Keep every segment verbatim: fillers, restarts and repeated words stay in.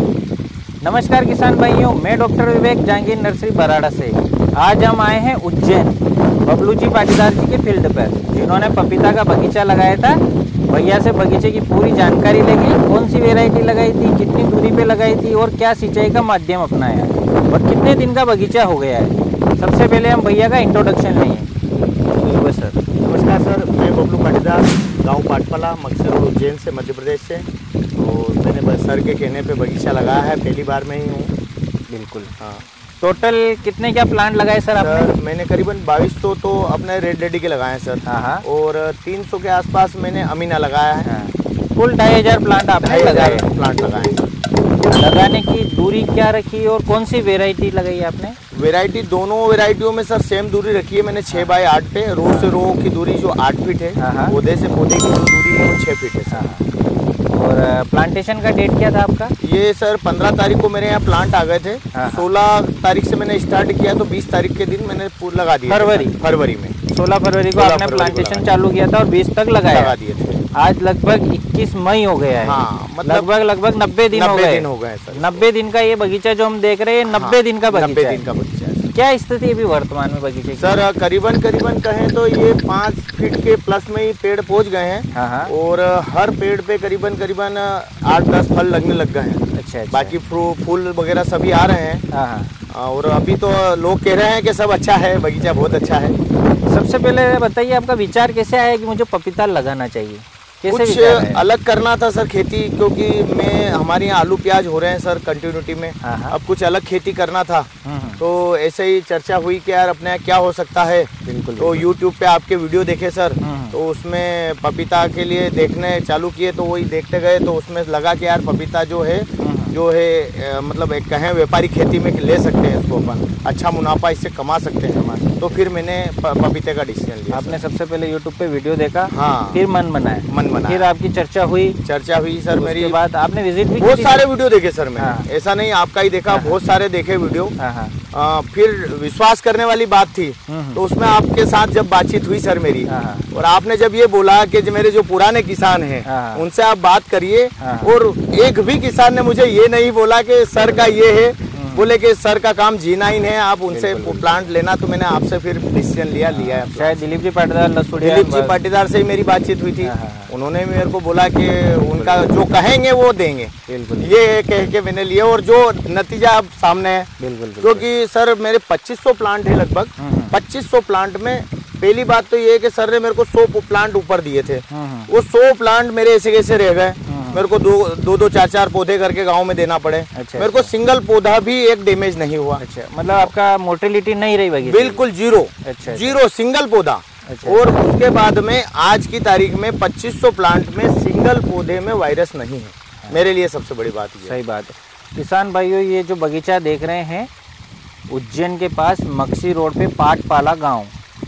नमस्कार किसान भाइयों, मैं डॉक्टर विवेक जहांगीर नर्सरी बराड़ा से। आज हम आए हैं उज्जैन बबलू जी पाटीदार जी के फील्ड पर, जिन्होंने पपीता का बगीचा लगाया था। भैया से बगीचे की पूरी जानकारी लेंगे, कौन सी वैरायटी लगाई थी, कितनी दूरी पे लगाई थी और क्या सिंचाई का माध्यम अपनाया और कितने दिन का बगीचा हो गया है। सबसे पहले हम भैया का इंट्रोडक्शन लेंगे। बिल्कुल सर। नमस्कार सर, मैं बबलू पाटीदार, गांव पाटपला, मकसर रोड, उज्जैन से, मध्य प्रदेश से। और मैंने बस सर के कहने पे बगीचा लगाया है, पहली बार में ही हूँ। बिल्कुल। हाँ। टोटल कितने क्या प्लांट लगाए सर आपने? सर मैंने करीबन बाईस सौ तो अपने रेड लेडी के लगाए हैं सर। हाँ। और तीन सौ के आसपास मैंने अमीना लगाया है। हाँ। कुल ढाई हजार प्लांट आपने लगाए? प्लांट लगाए हैं। लगाने की दूरी क्या रखी और कौन सी वेराइटी लगाई आपने? वेराइटी दोनों वेराइटियों में सर सेम दूरी रखी है मैंने, छः बाई आठ पे। रो से रो की दूरी जो आठ फीट है, पौधे से पौधे की जो दूरी है वो छः फीट है सर। और प्लांटेशन का डेट क्या था आपका? ये सर पंद्रह तारीख को मेरे यहाँ प्लांट आ गए थे। सोलह तारीख से मैंने स्टार्ट किया तो बीस तारीख के दिन मैंने पूरा लगा दिया। फरवरी फरवरी में सोलह फरवरी को आपने प्लांटेशन चालू किया था और बीस तक लगाया लगा दिए थे। आज लगभग इक्कीस मई हो गया है। हाँ, मतलब लगभग लगभग नब्बे दिन हो गए दिन हो गए सर। नब्बे दिन का ये बगीचा जो हम देख रहे हैं, नब्बे दिन का बगीचा नब्बे दिन का बगीचा है। क्या स्थिति अभी वर्तमान में बगीचे की? सर करीबन करीबन कहें तो ये पाँच फीट के प्लस में ही पेड़ पहुंच गए हैं। हाँ। और हर पेड़ पे करीबन करीबन आठ दस फल लगने लग गए हैं। अच्छा, अच्छा। बाकी फूल वगैरह सभी आ रहे हैं। हाँ। और अभी तो लोग कह रहे हैं कि सब अच्छा है, बगीचा बहुत अच्छा है। सबसे पहले बताइए आपका विचार कैसे आया कि मुझे पपीता लगाना चाहिए? कैसे कुछ अलग करना था सर खेती, क्योंकि मैं हमारे यहाँ आलू प्याज हो रहे हैं सर कंटिन्यूटी में। हाँ। अब कुछ अलग खेती करना था तो ऐसे ही चर्चा हुई कि यार अपने यहाँ क्या हो सकता है। बिल्कुल। तो यूट्यूब पे आपके वीडियो देखे सर, तो उसमें पपीता के लिए देखने चालू किए तो वही देखते गए तो उसमें लगा कि यार पपीता जो है जो है मतलब एक कहें व्यापारी खेती में ले सकते हैं इसको, अपन अच्छा मुनाफा इससे कमा सकते हैं। तो फिर मैंने पपीते का डिसीजन लिया। आपने सबसे पहले यूट्यूब पे वीडियो देखा? हाँ। फिर मन बनाया? मन बनाया। फिर आपकी चर्चा हुई? चर्चा हुई सर मेरी। उसके बाद आपने विजिट भी? बहुत सारे वीडियो देखे सर मैंने। हाँ। ऐसा नहीं आपका ही देखा, बहुत सारे देखे वीडियो। हाँ। आ, फिर विश्वास करने वाली बात थी तो उसमें आपके साथ जब बातचीत हुई सर मेरी, और आपने जब ये बोला कि जो मेरे जो पुराने किसान हैं उनसे आप बात करिए, और एक भी किसान ने मुझे ये नहीं बोला कि सर का ये है, बोले कि सर का काम जीना ही है, आप उनसे प्लांट लेना। तो मैंने आपसे फिर डिसीजन लिया लिया है। शायद दिलीप जी पाटीदार लसुड़िया दिलीप जी पाटीदार से ही मेरी बातचीत हुई थी। उन्होंने मेरे को बोला कि उनका जो कहेंगे वो देंगे। बिल्कुल। ये कह के मैंने लिए और जो नतीजा अब सामने है। बिल्कुल। क्योंकि सर मेरे पच्चीस सौ प्लांट है लगभग। पच्चीस सौ प्लांट में पहली बात तो ये है कि सर ने मेरे को सौ प्लांट ऊपर दिए थे, वो सौ प्लांट मेरे ऐसे कैसे रह गए। मेरे को दो दो दो चार चार पौधे करके गांव में देना पड़े। अच्छा, मेरे को सिंगल पौधा भी एक डैमेज नहीं हुआ। अच्छा, मतलब आपका मोर्टेलिटी नहीं रही बगीचे? बिल्कुल जीरो। अच्छा, जीरो, सिंगल पौधा। अच्छा। और उसके बाद में आज की तारीख में पच्चीस सौ प्लांट में सिंगल पौधे में वायरस नहीं है। हाँ। मेरे लिए सबसे बड़ी बात ये। सही बात है। किसान भाइयों, ये जो बगीचा देख रहे हैं उज्जैन के पास मक्सी रोड पे पाटपाला गाँव,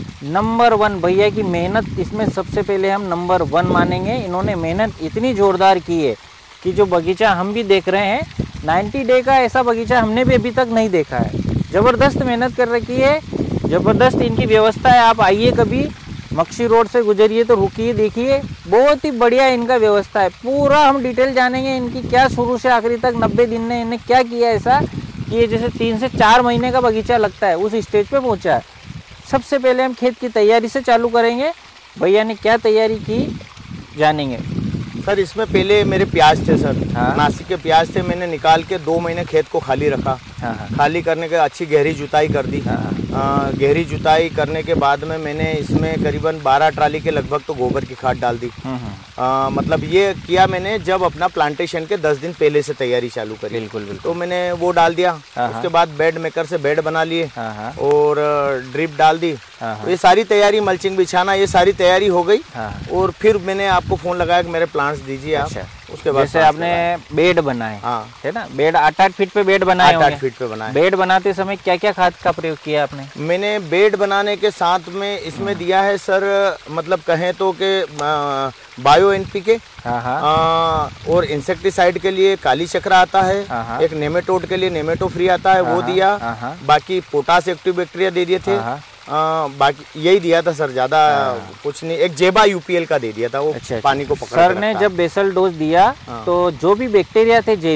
नंबर वन भैया की मेहनत इसमें सबसे पहले हम नंबर वन मानेंगे। इन्होंने मेहनत इतनी ज़ोरदार की है कि जो बगीचा हम भी देख रहे हैं, नब्बे डे का ऐसा बगीचा हमने भी अभी तक नहीं देखा है। ज़बरदस्त मेहनत कर रखी है, ज़बरदस्त इनकी व्यवस्था है। आप आइए कभी मक्सी रोड से गुजरिए तो रुकिए, देखिए, बहुत ही बढ़िया इनका व्यवस्था है। पूरा हम डिटेल जानेंगे इनकी, क्या शुरू से आखिरी तक नब्बे दिन में इन्हें क्या किया ऐसा कि ये जैसे तीन से चार महीने का बगीचा लगता है उस स्टेज पे पहुंचा है। सबसे पहले हम खेत की तैयारी से चालू करेंगे। भैया ने क्या तैयारी की जानेंगे। सर इसमें पहले मेरे प्याज थे सर। हाँ। नासिक के प्याज थे, मैंने निकाल के दो महीने खेत को खाली रखा। हाँ। खाली करने के अच्छी गहरी जुताई कर दी। हाँ। गहरी जुताई करने के बाद में मैंने इसमें करीबन बारह ट्राली के लगभग तो गोबर की खाद डाल दी। आ, मतलब ये किया मैंने जब अपना प्लांटेशन के दस दिन पहले से तैयारी चालू करी। बिल्कुल बिल्कुल। तो मैंने वो डाल दिया। उसके बाद बेड मेकर से बेड बना लिए और ड्रिप डाल दी। तो ये सारी तैयारी, मल्चिंग बिछाना, ये सारी तैयारी हो गई। और फिर मैंने आपको फोन लगाया कि मेरे प्लांट्स दीजिए आप। उसके बाद जैसे आपने बेड बनाए, हाँ है ना, बेड आठ आठ फीट पे बेड बनाए आठ आठ फीट पे बनाए। बेड बनाते समय क्या क्या खाद का प्रयोग किया आपने? मैंने बेड बनाने के साथ में इसमें दिया है सर, मतलब कहें तो कि बायो एनपीके और इंसेक्टिसाइड के लिए काली चक्र आता है, एक नेमेटोड के लिए नेमेटो फ्री आता है, वो दिया। बाकी पोटास एक्टिव बैक्टीरिया दे दिए थे। आ, बाकी यही दिया था सर, ज्यादा कुछ नहीं। एक जेबा यूपीएल का दे दिया था, वो अच्छा, पानी को पकड़ सर ने जब बेसल डोज दिया तो जो भी बैक्टीरिया थे जैविक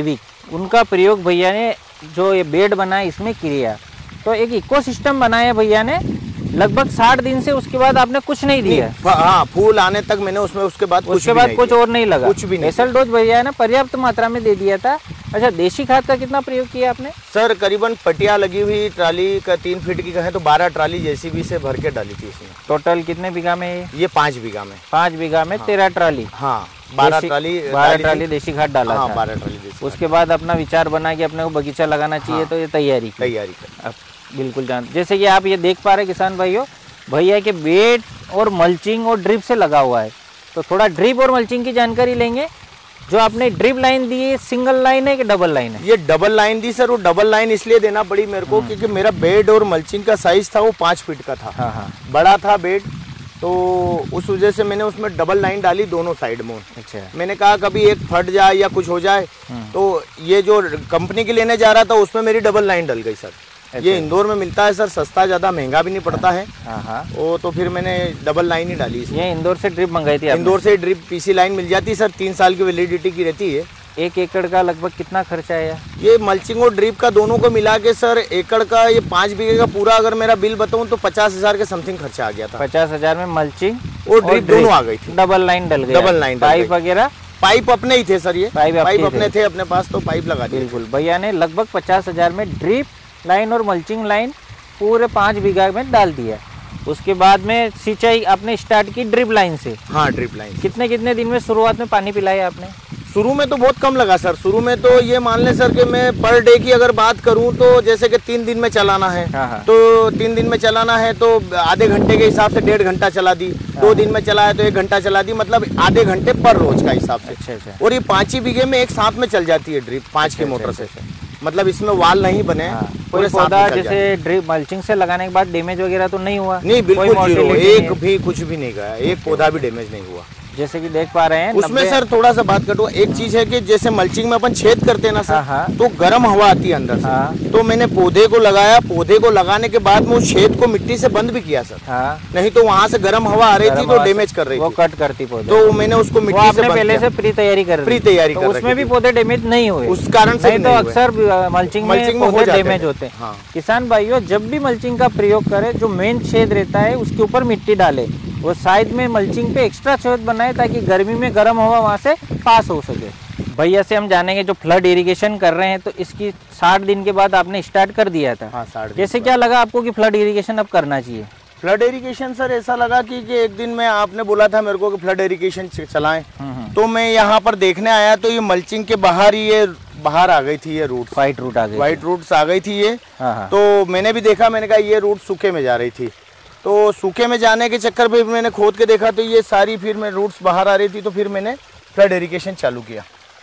उनका प्रयोग भैया ने जो ये बेड बनाया इसमें किया, तो एक इकोसिस्टम बनाया भैया ने लगभग साठ दिन से। उसके बाद आपने कुछ नहीं दिया? हाँ, फूल आने तक मैंने उसमें उसके बाद उसके बाद कुछ और नहीं लगा, कुछ भी नहीं। बेसल डोज भैया ना पर्याप्त मात्रा में दे दिया था। अच्छा, देशी खाद का कितना प्रयोग किया आपने? सर करीबन पटिया लगी हुई ट्राली का तीन फीट की कहें तो बारह ट्राली जेसीबी से भर के डाली थी इसमें। टोटल कितने बीघा में ये? ये पाँच बीघा में। पाँच बीघा में तेरह ट्राली? हाँ, बारह ट्राली बारह ट्राली देशी खाद डाला हाँ, था। बारह ट्राली देशी। उसके बाद अपना विचार बना कि अपने को बगीचा लगाना चाहिए, हाँ, तो ये तैयारी तैयारी कर अब बिल्कुल जान। जैसे कि आप ये देख पा रहे किसान भाइयों, भैया के बेड और मल्चिंग और ड्रिप से लगा हुआ है। तो थोड़ा ड्रिप और मल्चिंग की जानकारी लेंगे। जो आपने ड्रिप लाइन दी है, सिंगल लाइन है कि डबल लाइन है? ये डबल लाइन दी सर। वो डबल लाइन इसलिए देना पड़ी मेरे को क्योंकि मेरा बेड और मल्चिंग का साइज था वो पाँच फीट का था। हाँ हाँ। बड़ा था बेड, तो उस वजह से मैंने उसमें डबल लाइन डाली दोनों साइड में। अच्छा। मैंने मैंने कहा कभी एक फट जाए या कुछ हो जाए, तो ये जो कंपनी की लेने जा रहा था उसमें मेरी डबल लाइन डल गई सर। अच्छा। ये इंदौर में मिलता है सर, सस्ता, ज्यादा महंगा भी नहीं पड़ता है। हाँ। वो तो फिर मैंने डबल लाइन ही डाली। ये इंदौर से ड्रिप मंगाई थी आपने? इंदौर से ड्रिप पीसी लाइन मिल जाती है सर, तीन साल की वैलिडिटी की रहती है। एक एकड़ का लगभग कितना खर्चा है? ये मल्चिंग और ड्रिप का दोनों को मिला के सर एकड़ का ये पाँच बीघे का पूरा अगर मेरा बिल बताऊं तो पचास हजार के समथिंग खर्चा आ गया था। पचास हजार में मल्चिंग और ड्रिप दोनों आ गई थी। डबल लाइन डल गई? Double line. पाइप वगैरह? पाइप अपने ही थे सर। ये पाइप, पाइप अपने थे अपने पास, तो पाइप लगा दी। बिल्कुल, भैया ने लगभग पचास हजार में ड्रिप लाइन और मल्चिंग लाइन पूरे पाँच बीघा में डाल दिया। उसके बाद में सिंचाई आपने स्टार्ट की ड्रिप लाइन से? हाँ, ड्रिप लाइन। कितने कितने दिन में शुरुआत में पानी पिलाया आपने? शुरू में तो बहुत कम लगा सर। शुरू में तो ये मान लें सर कि मैं पर डे की अगर बात करूं तो जैसे कि तीन दिन में चलाना है, तो तीन दिन में चलाना है तो आधे घंटे के हिसाब से डेढ़ घंटा चला दी। दो दिन में चला है तो एक घंटा चला दी, मतलब आधे घंटे पर रोज का हिसाब से। अच्छा अच्छा। और ये पाँच ही बीघे में एक साथ में चल जाती है ड्रिप पाँच की मोटर से, मतलब इसमें वाल नहीं बने। कोई पौधा जैसे ड्रिप मल्चिंग से लगाने के बाद डैमेज वगैरह तो नहीं हुआ? नहीं, बिल्कुल जीरो, एक भी कुछ भी नहीं गया, एक पौधा भी डैमेज नहीं हुआ। जैसे कि देख पा रहे हैं उसमें सर थोड़ा सा बात करूँ, एक चीज है कि जैसे मल्चिंग में अपन छेद करते हैं ना सर, हाँ, तो गर्म हवा आती है अंदर से। हाँ, तो मैंने पौधे को लगाया, पौधे को लगाने के बाद में उस छेद को मिट्टी से बंद भी किया सर। हाँ, नहीं तो वहाँ से गर्म हवा आ रही थी तो डैमेज कर रही थी, वो कट करती पौधे। तो मैंने उसको मिट्टी से पहले से प्री तैयारी कर प्री तैयारी कर उसमें भी पौधे डैमेज नहीं हुए उस कारण से। तो अक्सर मल्चिंग में पौधे डैमेज होते हैं। किसान भाइयों, जब भी मल्चिंग का प्रयोग करें, जो मेन छेद रहता है उसके ऊपर मिट्टी डाले, वो साइड में मल्चिंग पे एक्स्ट्रा छेद बनाए ताकि गर्मी में गर्म हवा वहाँ से पास हो सके। भैया से हम जानेंगे जो फ्लड इरिगेशन कर रहे हैं, तो इसकी साठ दिन के बाद आपने स्टार्ट कर दिया था। हाँ, साठ दिन। जैसे क्या लगा आपको कि फ्लड इरिगेशन अब करना चाहिए? फ्लड इरिगेशन सर ऐसा लगा कि, कि एक दिन में आपने बोला था मेरे को कि फ्लड इरिगेशन चलाएं, तो मैं यहाँ पर देखने आया तो ये मल्चिंग के बाहर ये बाहर आ गई थी, ये रूट व्हाइट रूट आ गई व्हाइट रूट्स आ गई थी ये। तो मैंने भी देखा, मैंने कहा ये रूट सूखे में जा रही थी, तो सूखे में जाने के चक्कर में मैंने खोद के देखा तो ये सारी फिर मैं रूट्स बाहर आ रही थी, तो फिर मैंने फ्लड इरिगेशन चालू किया।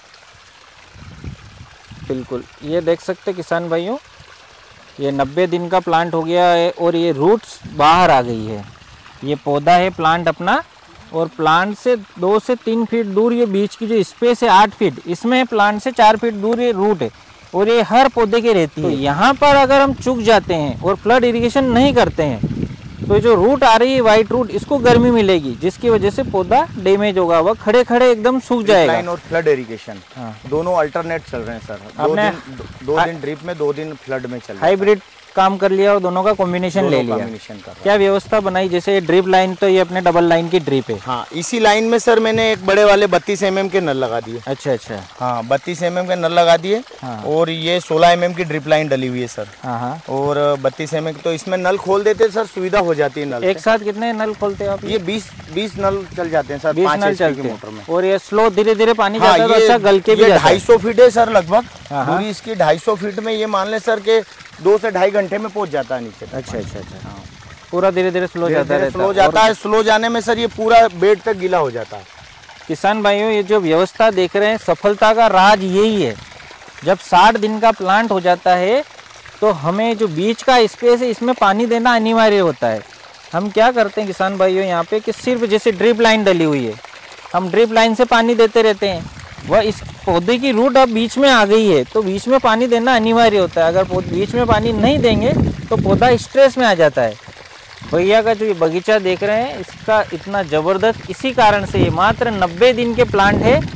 बिल्कुल, ये देख सकते किसान भाइयों, ये नब्बे दिन का प्लांट हो गया है और ये रूट्स बाहर आ गई है। ये पौधा है प्लांट अपना, और प्लांट से दो से तीन फीट दूर ये बीच की जो स्पेस है आठ फीट, इसमें प्लांट से चार फीट दूर ये रूट है, और ये हर पौधे की रहती है। तो यहाँ पर अगर हम चूक जाते हैं और फ्लड इरिगेशन नहीं करते हैं, तो जो रूट आ रही है व्हाइट रूट, इसको गर्मी मिलेगी, जिसकी वजह से पौधा डैमेज होगा, वह खड़े खड़े एकदम सूख जाएगा। लाइन और फ्लड इरिगेशन हाँ। दोनों अल्टरनेट चल रहे हैं सर। दो दिन, दो, दो दिन ड्रिप में, दो दिन फ्लड में चल रहा है। हाइब्रिड काम कर लिया और दोनों का कॉम्बिनेशन ले लिया। क्या व्यवस्था बनाई? जैसे ड्रिप लाइन तो ये अपने डबल लाइन की ड्रिप है। हाँ, इसी लाइन में सर मैंने एक बड़े वाले बत्तीस एम एम के नल लगा दिए। अच्छा अच्छा। हाँ, बत्तीस एम एम के नल लगा दिए। हाँ। और ये सोलह एम एम की ड्रिप लाइन डली हुई है सर। हाँ। और बत्तीस एम एम, तो इसमें नल खोल देते सर, सुविधा हो जाती है नल। एक साथ कितने नल खोलते हैं आप? ये बीस बीस नल चल जाते हैं सर, बीस नल चलते हैं मोटर में। और ये स्लो धीरे धीरे पानी जाता है, अच्छा गल के भी जाता है। ढाई सौ फीट है सर लगभग दूरी इसकी, ढाई सौ फीट में ये मान ले सर के दो से ढाई घंटे में पहुंच जाता है नीचे। अच्छा अच्छा अच्छा। हाँ। पूरा धीरे धीरे स्लो जाता है। स्लो जाता है, स्लो जाने में सर ये पूरा बेड तक गीला हो जाता है। किसान भाइयों, ये जो व्यवस्था देख रहे हैं, सफलता का राज यही है। जब साठ दिन का प्लांट हो जाता है तो हमें जो बीच का स्पेस है इसमें पानी देना अनिवार्य होता है। हम क्या करते हैं किसान भाइयों यहाँ पे कि सिर्फ जैसे ड्रिप लाइन डली हुई है, हम ड्रिप लाइन से पानी देते रहते हैं। वह इस पौधे की रूट अब बीच में आ गई है, तो बीच में पानी देना अनिवार्य होता है। अगर बीच में पानी नहीं देंगे तो पौधा स्ट्रेस में आ जाता है। भैया का जो ये बगीचा देख रहे हैं, इसका इतना ज़बरदस्त इसी कारण से, ये मात्र नब्बे दिन के प्लांट है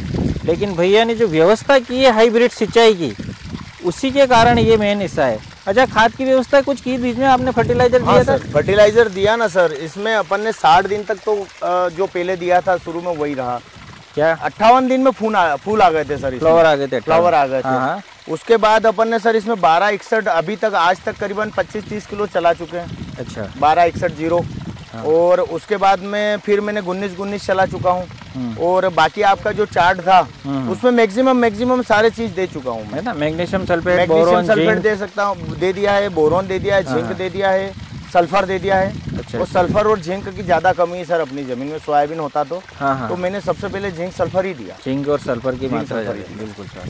लेकिन भैया ने जो व्यवस्था की है हाइब्रिड सिंचाई की, उसी के कारण ये मेन हिस्सा है। अच्छा, खाद की व्यवस्था कुछ की बीच में आपने? फर्टिलाइजर दिया था? फर्टिलाइजर दिया ना सर, इसमें अपन ने साठ दिन तक तो जो पहले दिया था शुरू में वही रहा। क्या अट्ठावन दिन में फूल आ, फूल आ गए थे सर, फ्लावर आ गए थे, फ्लावर आ गए थे। उसके बाद अपन ने सर इसमें बारह इकसठ अभी तक आज तक करीबन पच्चीस तीस किलो चला चुके हैं। अच्छा, बारह इकसठ जीरो। और उसके बाद में फिर मैंने उन्नीस उन्नीस चला चुका हूँ। और बाकी आपका जो चार्ट था उसमें मैक्सिमम मैक्सिमम सारे चीज दे चुका हूँ मैं ना। मैग्नीशियम सल्फेट, मैग्नीशियम सल्फेट दे सकता हूँ, दे दिया है, बोरोन दे दिया है, जिंक दे दिया है, सल्फर दे दिया है। अच्छा, और सल्फर और जिंक की ज्यादा कमी है सर अपनी जमीन में, सोयाबीन होता तो हाँ हाँ। तो मैंने सबसे पहले जिंक सल्फर ही दिया। जिंक और सल्फर की मात्रा बिल्कुल सर।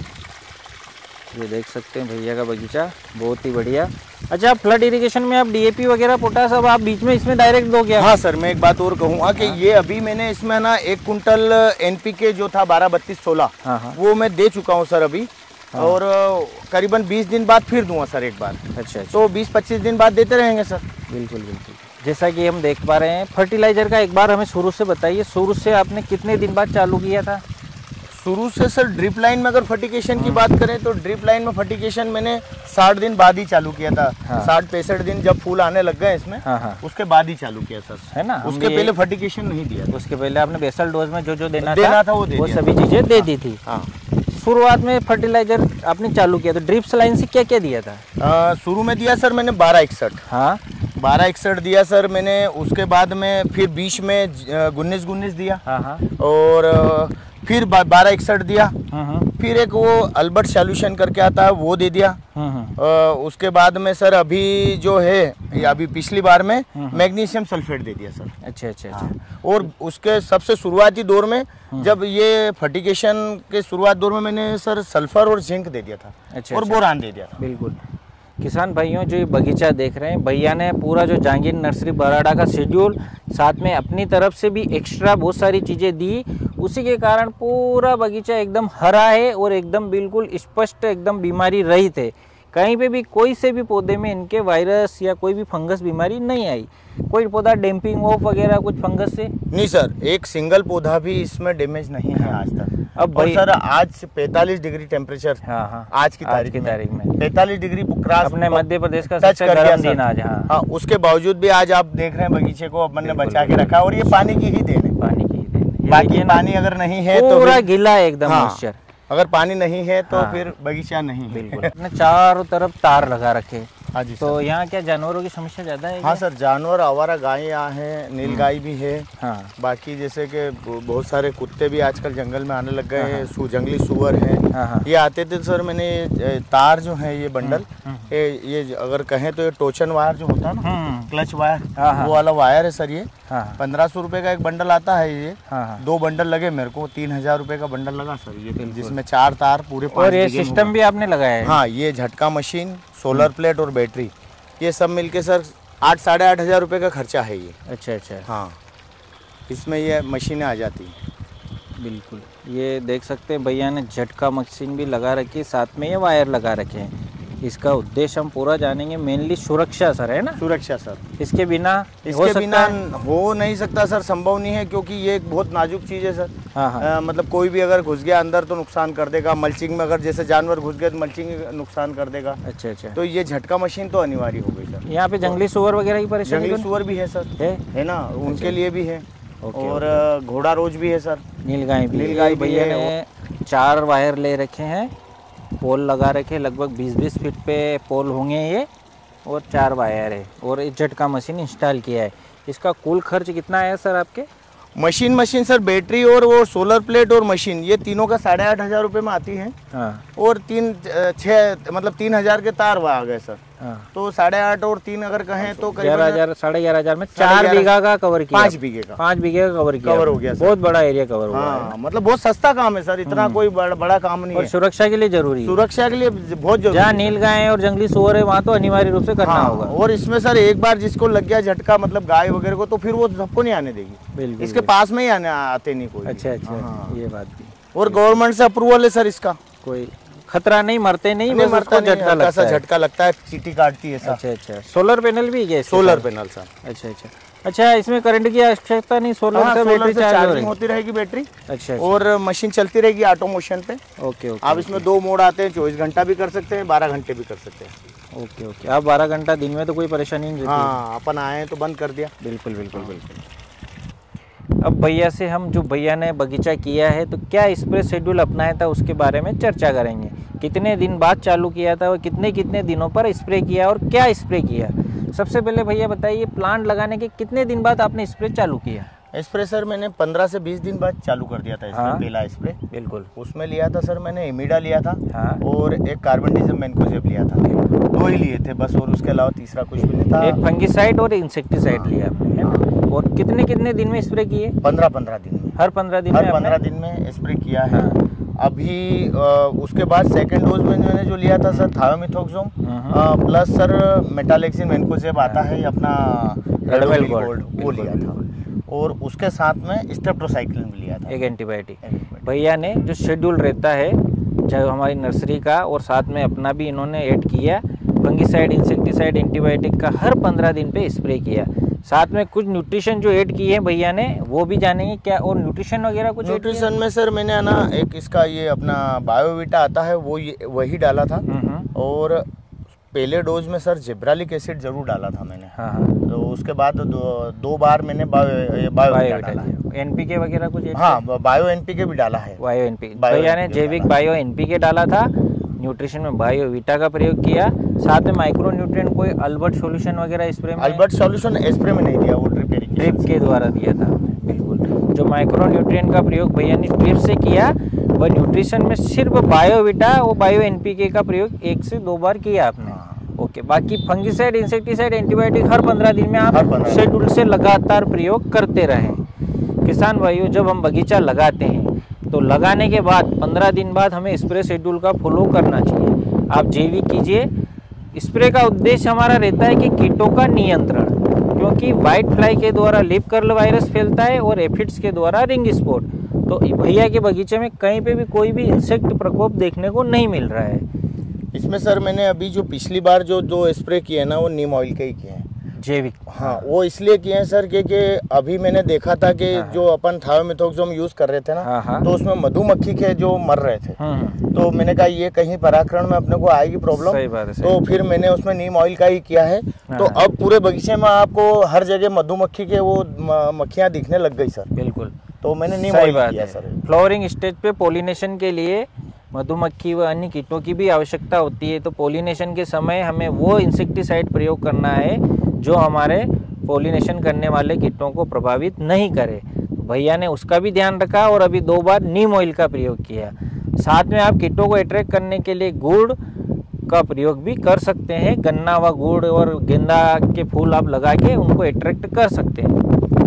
ये देख सकते हैं भैया का बगीचा बहुत ही बढ़िया। अच्छा, फ्लड इरिगेशन में आप डीएपी वगैरह पोटास अब आप बीच में इसमें डायरेक्ट दो क्या? हाँ सर, मैं एक बात और कहूँगा कि हाँ। ये अभी मैंने इसमें ना एक कुंटल एनपीके जो था बारह बत्तीस सोलह हाँ। वो मैं दे चुका हूँ सर अभी। हाँ। और करीबन बीस दिन बाद फिर दूंगा सर एक बार। अच्छा, तो बीस पच्चीस दिन बाद देते रहेंगे सर। बिल्कुल बिल्कुल। जैसा कि हम देख पा रहे हैं, फर्टिलाइजर का एक बार हमें शुरू से बताइए, शुरू से आपने कितने दिन बाद चालू किया था? शुरू से सर ड्रिप लाइन में अगर फर्टिकेशन की बात करें तो ड्रिप लाइन में फर्टिकेशन मैंने साठ दिन बाद ही चालू किया था। हाँ। साठ पैंसठ दिन जब फूल आने लग गए इसमें हाँ हाँ। उसके बाद ही चालू किया सर, है ना। उसके पहले फर्टिकेशन नहीं दिया। उसके पहले आपने बेसल डोज में जो जो देना, देना था, था वो, वो सभी चीजें दे दी थी। शुरुआत में फर्टिलाइजर आपने चालू किया तो ड्रिप्स लाइन से क्या क्या दिया था? शुरू में दिया सर मैंने बारह इकसठ हाँ बारह इकसठ दिया सर मैंने। उसके बाद में फिर बीच में उन्नीस उन्नीस दिया हाँ हाँ। और फिर बारह इकसठ दिया। फिर एक वो अल्बर्ट सॉल्यूशन करके आता है वो दे दिया। आ, उसके बाद में सर अभी जो है अभी पिछली बार में मैग्नीशियम सल्फेट दे दिया सर। अच्छा अच्छा अच्छा। हाँ। और उसके सबसे शुरुआती दौर में जब ये फर्टिकेशन के शुरुआत दौर में मैंने सर सल्फर और जिंक दे दिया था। अच्छा, और अच्छा। बोरान दे दिया था। बिल्कुल। किसान भाइयों जो ये बगीचा देख रहे हैं, भैया ने पूरा जो जहांगीर नर्सरी बराड़ा का शेड्यूल साथ में अपनी तरफ से भी एक्स्ट्रा बहुत सारी चीज़ें दी, उसी के कारण पूरा बगीचा एकदम हरा है और एकदम बिल्कुल स्पष्ट एकदम बीमारी रहित है। कहीं पे भी कोई से भी पौधे में इनके वायरस या कोई भी फंगस बीमारी नहीं आई। कोई पौधा डैम्पिंग ऑफ वगैरह कुछ फंगस से नहीं सर, एक सिंगल पौधा भी इसमें डैमेज नहीं है आज तक। अब भाई सर आज पैंतालीस डिग्री टेम्परेचर हाँ हाँ आज की तारीख की तारीख में पैंतालीस डिग्री क्रॉस अपने मध्य प्रदेश का सबसे गर्म दिन आज हाँ। हाँ, उसके बावजूद भी आज आप देख रहे हैं बगीचे को अपन ने बचा के रखा, और ये पानी की ही देन है। पानी की ही देन, बाकी पानी अगर नहीं है तो पूरा गीला है एकदम मॉइस्चर। अगर पानी नहीं है तो हाँ। फिर बगीचा नहीं है। बिल्कुल। अपने चारों तरफ तार लगा रखे। हाँ जी। तो यहाँ क्या जानवरों की समस्या ज्यादा है? हाँ सर, जानवर आवारा गाय यहाँ है, नीलगाय भी है। हाँ। बाकी जैसे कि बहुत सारे कुत्ते भी आजकल जंगल में आने लग गए हैं, सु, जंगली सुअर है। हाँ। ये आते थे सर, मैंने तार जो है ये बंडल ये ये अगर कहें तो ये टोचन वायर जो होता है ना, क्लच वायर, वो वाला वायर है सर। ये पंद्रह सौ रुपए का एक बंडल आता है। ये दो बंडल लगे मेरे को, तीन हजार रुपए का बंडल लगा सर ये, जिसमें चार तार पूरे। और ये सिस्टम भी आपने लगाया है? हाँ, ये झटका मशीन, सोलर प्लेट और बैटरी, ये सब मिलके सर आठ साढ़े आठ हजार रुपये का खर्चा है ये। अच्छा अच्छा। हाँ, इसमें ये मशीनें आ जाती हैं। बिल्कुल। ये देख सकते हैं भैया ने झटका मशीन भी लगा रखी है, साथ में ये वायर लगा रखे हैं। इसका उद्देश्य हम पूरा जानेंगे, मेनली सुरक्षा सर, है ना? सुरक्षा सर। इसके बिना इसके बिना हो नहीं सकता सर, संभव नहीं है, क्योंकि ये एक बहुत नाजुक चीज़ है सर। हाँ हाँ। आ, मतलब कोई भी अगर घुस गया अंदर तो नुकसान कर देगा। मल्चिंग में अगर जैसे जानवर घुस गए तो मल्चिंग नुकसान कर देगा। अच्छा अच्छा। तो ये झटका मशीन तो अनिवार्य हो गई सर। यहाँ पे जंगली सुअर वगैरह की परेशानी? जंगली सुअर भी है सर, है ना, उनके लिए भी है। और घोड़ा रोज भी है सर। नीलगाय भी। नीलगाय भैया ने चार वायर ले रखे हैं, पोल लगा रखे, लगभग बीस बीस फीट पे पोल होंगे ये, और चार वायर है, और एक झटका मशीन इंस्टॉल किया है। इसका कुल खर्च कितना आया सर आपके? मशीन मशीन सर, बैटरी और वो सोलर प्लेट और मशीन, ये तीनों का साढ़े आठ हजार रुपये में आती है। हाँ। और तीन छः मतलब तीन हजार के तार वहाँ आ गए सर। हाँ। तो साढ़े आठ और तीन अगर कहें तो ग्यारह हजार साढ़े ग्यारह हजार में चार बीघा का कवर किया। पाँच बीघे का पाँच बीघे का कवर किया, कवर हो गया। बहुत बड़ा एरिया कवर हुआ है। मतलब बहुत सस्ता काम है सर, इतना कोई बड़ा काम नहीं है। सुरक्षा के लिए जरूरी, सुरक्षा के लिए बहुत जरूरी। जहाँ नीलगाय और जंगली सुअर है वहाँ तो अनिवार्य रूप से करना होगा। और इसमें सर एक बार जिसको लग गया झटका, मतलब गाय वगैरह को, तो फिर वो सबको नहीं आने देगी, इसके पास में ही आने आते नहीं कोई। अच्छा अच्छा, ये बात भी। और गवर्नमेंट से अप्रूवल है सर इसका, कोई खतरा नहीं, मरते नहीं, नहीं मरता, झटका लगता है, झटका लगता है, चीटी काटती है सर। अच्छा अच्छा। सोलर पैनल भी है? Solar panel sir. अच्छा अच्छा। अच्छा, इसमें करंट की आवश्यकता नहीं, सोलर हाँ, से बैटरी चार्जिंग होती रहेगी बैटरी। अच्छा, अच्छा और मशीन चलती रहेगी ऑटो मोशन पे। Okay okay. आप इसमें दो मोड आते हैं, चौबीस घंटा भी कर सकते हैं, बारह घंटे भी कर सकते हैं। Okay okay. आप बारह घंटा दिन में तो कोई परेशानी नहीं रहती? हाँ, अपन आए हैं तो बंद कर दिया। बिल्कुल बिल्कुल बिल्कुल। अब भैया से हम, जो भैया ने बगीचा किया है, तो क्या स्प्रे शेड्यूल अपनाया था उसके बारे में चर्चा करेंगे। कितने दिन बाद चालू किया था और कितने कितने दिनों पर स्प्रे किया और क्या स्प्रे किया। सबसे पहले भैया बताइए, प्लांट लगाने के कितने दिन बाद आपने स्प्रे चालू किया? स्प्रे सर मैंने पंद्रह से बीस दिन बाद चालू कर दिया था इसमें। हाँ, पहला स्प्रे बिल्कुल। उसमें लिया था सर मैंने इमीडा लिया था। हाँ, और एक कार्बनडिज़म मैनकोजेब लिया था। दो ही लिए थे बस, और उसके अलावा तीसरा कुछ भी नहीं था। एक फंगिसाइड और इंसेक्टिसाइड हाँ, लिया आपने, है ना। और कितने कितने दिन में स्प्रे किए? पंद्रह पंद्रह दिन में। हर पंद्रह दिन हर पंद्रह दिन में स्प्रे किया है। हाँ। अभी आ, उसके बाद सेकंड डोज में मैंने जो लिया था sir thiamethoxam plus sir metalaxyl mancozeb आता है अपना रेड वेल गोल्ड, वो लिया था। और उसके साथ में स्ट्रेप्टोसाइक्लिन भी लिया था, एक एंटीबायोटिक। भैया ने जो शेड्यूल रहता है चाहे हमारी नर्सरी का, और साथ में अपना भी इन्होंने ऐड किया, फंगिसाइड, इंसेक्टिसाइड, एंटीबायोटिक का हर पंद्रह दिन पे स्प्रे किया। साथ में कुछ न्यूट्रिशन जो ऐड किए हैं भैया ने, वो भी जानेंगे क्या। और न्यूट्रिशन वगैरह कुछ? न्यूट्रिशन में सर मैंने ना एक इसका ये अपना बायोवीटा आता है, वो वही डाला था। और पहले डोज में सर जिब्रालिक एसिड जरूर डाला था मैंने। हाँ हाँ। तो उसके बाद दो, दो बार मैंने बायो बायोवीटा डाला है। एनपीके वगैरह कुछ? हाँ, बायो एनपीके भी डाला है। बायो एनपीके भैया ने जैविक बायो एनपीके डाला था। न्यूट्रिशन में बायोवीटा का प्रयोग किया। साथ में माइक्रो न्यूट्रिएंट कोई अल्बर्ट सॉल्यूशन वगैरह स्प्रे में? अल्बर्ट सॉल्यूशन स्प्रे में नहीं दिया, वो ड्रिप ड्रिप के द्वारा दिया था। बिल्कुल। जो माइक्रो न्यूट्रिएंट का प्रयोग भैया ने ड्रिप से किया, वह न्यूट्रिशन में सिर्फ बायोवीटा और बायो एनपीके का प्रयोग एक से दो बार किया आपने। ओके। बाकी फंगिसाइड, इंसेक्टिसाइड, एंटीबायोटिक हर पंद्रह दिन में आप शेड्यूल से लगातार प्रयोग करते रहें। किसान भाइयों, जब हम बगीचा लगाते हैं तो लगाने के बाद पंद्रह दिन बाद हमें स्प्रे शेड्यूल का फॉलो करना चाहिए। आप जैविक कीजिए। स्प्रे का उद्देश्य हमारा रहता है कि कीटों का नियंत्रण, क्योंकि वाइट फ्लाई के द्वारा लीफ कर्ल वायरस फैलता है और एफिड्स के द्वारा रिंग स्पॉट। तो भैया के बगीचे में कहीं पे भी कोई भी इंसेक्ट प्रकोप देखने को नहीं मिल रहा है। इसमें सर मैंने अभी जो पिछली बार जो दो स्प्रे किए ना, वो नीम ऑयल के ही किए हैं, जैविक। हाँ, वो इसलिए किए हैं सर क्योंकि अभी मैंने देखा था कि हाँ, जो अपन थायोमिथोक्सोम यूज कर रहे थे ना, हाँ, हाँ, तो उसमें मधुमक्खी के जो मर रहे थे। तो मैंने कहा ये कहीं परागण में अपने को आएगी प्रॉब्लम। सही बात है, सही। तो फिर मैंने उसमें नीम ऑयल का ही किया है। हाँ, तो अब पूरे बगीचे में आपको हर जगह मधुमक्खी के वो मक्खियाँ दिखने लग गई सर। बिल्कुल। तो मैंने नीम ऑयल किया सर। फ्लावरिंग स्टेज पे पॉलिनेशन के लिए मधुमक्खी व अन्य कीटों की भी आवश्यकता होती है। तो पॉलिनेशन के समय हमें वो इंसेक्टिसाइड प्रयोग करना है जो हमारे पॉलिनेशन करने वाले कीटों को प्रभावित नहीं करे। भैया ने उसका भी ध्यान रखा और अभी दो बार नीम ऑयल का प्रयोग किया। साथ में आप कीटों को अट्रैक्ट करने के लिए गुड़ का प्रयोग भी कर सकते हैं। गन्ना व गुड़ और गेंदा के फूल आप लगा के उनको अट्रैक्ट कर सकते हैं।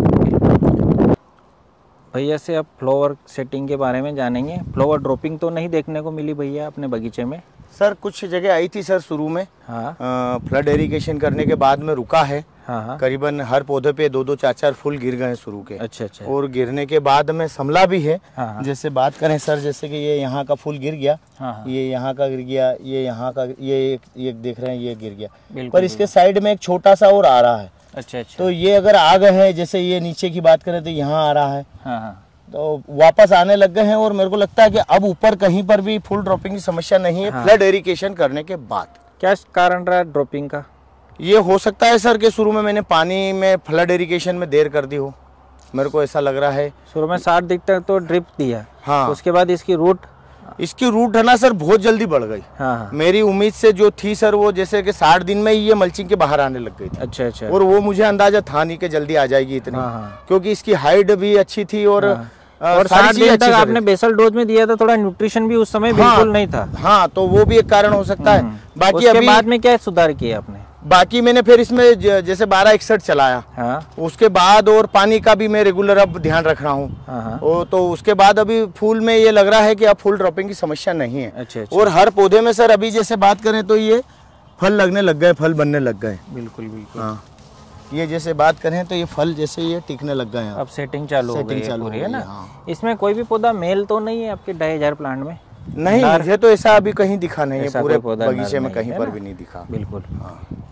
भैया से अब फ्लावर सेटिंग के बारे में जानेंगे। फ्लावर ड्रॉपिंग तो नहीं देखने को मिली भैया अपने बगीचे में? सर कुछ जगह आई थी सर शुरू में। हाँ। फ्लड इरिगेशन करने के बाद में रुका है। हाँ। करीबन हर पौधे पे दो दो चार चार फूल गिर गए शुरू के। अच्छा अच्छा। और गिरने के बाद में संभला भी है। हाँ। जैसे बात करें सर, जैसे कि ये यहाँ का फूल गिर गया। हाँ। ये यहाँ का गिर गया, ये यहाँ का, ये एक देख रहे हैं ये गिर गया, पर इसके साइड में एक छोटा सा और आ रहा है। अच्छा अच्छा। तो ये अगर आ गए हैं, जैसे ये नीचे की बात करें तो यहाँ आ रहा है। हाँ। तो वापस आने लग गए हैं और मेरे को लगता है कि अब ऊपर कहीं पर भी फुल ड्रॉपिंग की समस्या नहीं है। हाँ। फ्लड इरिगेशन करने के बाद क्या कारण रहा ड्रॉपिंग का? ये हो सकता है सर कि शुरू में मैंने पानी में फ्लड इरिगेशन में देर कर दी हो, मेरे को ऐसा लग रहा है। शुरू में साठ दिन तक तो ड्रिप दिया। हाँ। उसके बाद इसकी रूट इसकी रूट है ना सर बहुत जल्दी बढ़ गई। हाँ। मेरी उम्मीद से जो थी सर वो जैसे कि साठ दिन में ही ये मल्चिंग के बाहर आने लग गई थी। अच्छा अच्छा। और वो मुझे अंदाजा था नहीं कि जल्दी आ जाएगी इतनी। हाँ। क्योंकि इसकी हाइट भी अच्छी थी और हाँ। और साठ दिन तक आपने बेसल डोज में दिया था, थोड़ा न्यूट्रिशन भी उस समय बिल्कुल हाँ, नहीं था। हाँ, तो वो भी एक कारण हो सकता है। बाकी उसके अभी बाद में क्या सुधार किया आपने? बाकी मैंने फिर इसमें जैसे बारह इकसठ चलाया। हाँ। उसके बाद और पानी का भी मैं रेगुलर अब ध्यान रख रहा हूँ। हाँ। तो उसके बाद अभी फूल में ये लग रहा है कि अब फुल ड्रॉपिंग की समस्या नहीं है। अच्छा अच्छा। और हर पौधे में सर अभी जैसे बात करें तो ये फल लगने लग गए, फल बनने लग गए। बिल्कुल बिल्कुल। हाँ। ये जैसे बात करें तो ये फल जैसे ये टिकने लग गए हैं। अब सेटिंग चालू हो गई है पूरी, है ना? हाँ। इसमें कोई भी पौधा मेल तो नहीं है आपके ढाई हजार प्लांट में? नहीं, मुझे तो ऐसा अभी कहीं दिखा नहीं है, पूरे बगीचे में कहीं पर भी नहीं दिखा। बिल्कुल। हाँ।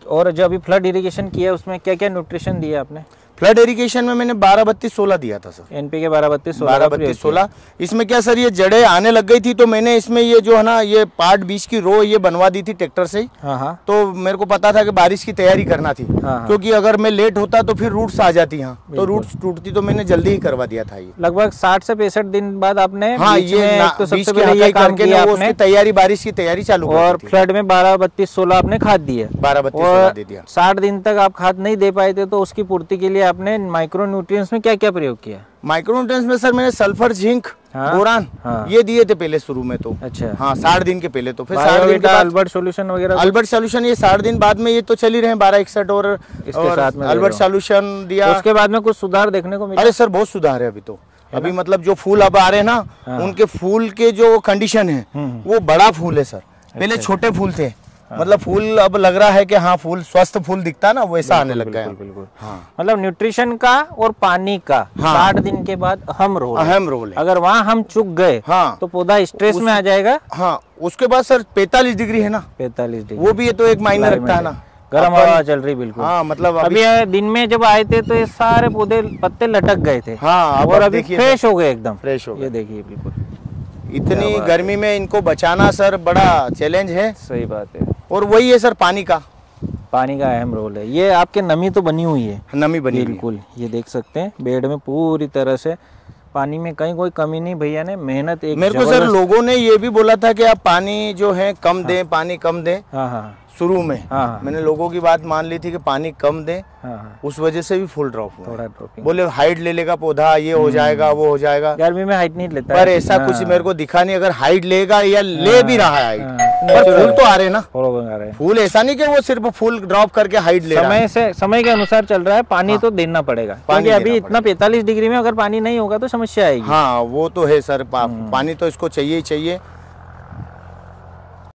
और जो अभी फ्लड इरिगेशन किया उसमें क्या क्या न्यूट्रिशन दिया आपने? फ्लड इरिगेशन में मैंने बारह बत्तीस सोलह दिया था सर। एनपीके बारह बत्तीस सोलह बारह बत्तीस सोलह। इसमें क्या सर, ये जड़ें आने लग गई थी तो मैंने इसमें ये जो है ना ये पार्ट बीच की रो ये बनवा दी थी ट्रैक्टर से ही। हाँ। तो मेरे को पता था कि बारिश की तैयारी करना थी, हाँ। क्योंकि अगर मैं लेट होता तो फिर रूट्स आ जाती यहाँ, तो रूट्स टूटती, तो मैंने जल्दी ही करवा दिया था ये। लगभग साठ से पैंसठ दिन बाद आपने हाँ ये तो सबसे पहले ये काम किया आपने, तैयारी, बारिश की तैयारी चालू, और फ्लड में बारह बत्तीस सोलह आपने खाद दिया, बारह बत्तीस सोलह दे दिया। साठ दिन तक आप खाद नहीं दे पाए थे, तो उसकी पूर्ति के लिए आपने माइक्रो न्यूट्रिएंट्स में क्या क्या प्रयोग किया? माइक्रो न्यूट्रिएंट्स में सर मैंने सल्फर, जिंक, हाँ, बोरान, हाँ, ये दिए थे पहले शुरू में तो। अच्छा। हाँ साठ दिन के पहले तो, फिर साठ दिन के बाद अल्बर्ट सॉल्यूशन वगैरह, अल्बर्ट सॉल्यूशन ये साठ दिन बाद में ये तो चल ही रहे बारह इकसठ और इसके साथ में अल्बर्ट सॉल्यूशन दिया। उसके बाद में कुछ सुधार देखने को मिला? अरे सर बहुत सुधार है अभी तो, अभी मतलब जो फूल अब आ रहे हैं ना, हाँ, उनके फूल के जो कंडीशन है वो बड़ा फूल है सर। पहले छोटे फूल थे, मतलब फूल अब लग रहा है कि हाँ फूल स्वस्थ फूल दिखता है ना, वैसा आने लग गया। बिल्कुल। हाँ। मतलब न्यूट्रिशन का और पानी का हाँ। साठ दिन के बाद अहम रोल अहम रोल है। अगर वहाँ हम चूक गए हाँ तो पौधा स्ट्रेस उस... में आ जाएगा। हाँ उसके बाद सर पैंतालीस डिग्री है ना, पैंतालीस डिग्री वो भी ये तो एक मायने रखता है ना, गर्म हवा चल रही बिल्कुल। हाँ मतलब अभी, अभी दिन में जब आए थे तो ये सारे पौधे पत्ते लटक गए थे। हाँ और अभी फ्रेश हो गए, एकदम फ्रेश हो गए। ये देखिए बिल्कुल। इतनी गर्मी में इनको बचाना सर बड़ा चैलेंज है। सही बात है। और वही है सर पानी का, पानी का अहम रोल है। ये आपके नमी तो बनी हुई है, नमी बनी बिल्कुल, ये देख सकते हैं बेड में पूरी तरह से पानी में कहीं कोई कमी नहीं। भैया ने मेहनत एक मेरे को सर लोगों ने ये भी बोला था कि आप पानी जो है कम हाँ। दें, पानी कम दें। हाँ हाँ शुरू में हाँ। मैंने लोगों की बात मान ली थी कि पानी कम दें। हाँ। उस वजह से भी फुल ड्रॉप हुआ, थोड़ा ड्रॉपिंग। बोले हाइट ले लेगा पौधा, ये हो जाएगा वो हो जाएगा। गर्मी में हाइट नहीं लेता पर ऐसा हाँ। कुछ मेरे को दिखा नहीं। अगर हाइट लेगा या ले हाँ। भी रहा है हाइट, पर फूल तो आ रहे ना, फूल ऐसा नहीं कि वो सिर्फ फूल ड्रॉप करके हाइट ले रहा है। समय से समय के अनुसार चल रहा है, पानी तो देना पड़ेगा, क्योंकि अभी इतना पैंतालीस डिग्री में अगर पानी नहीं होगा तो समस्या आएगी। हाँ वो तो है सर, पानी तो इसको चाहिए ही चाहिए।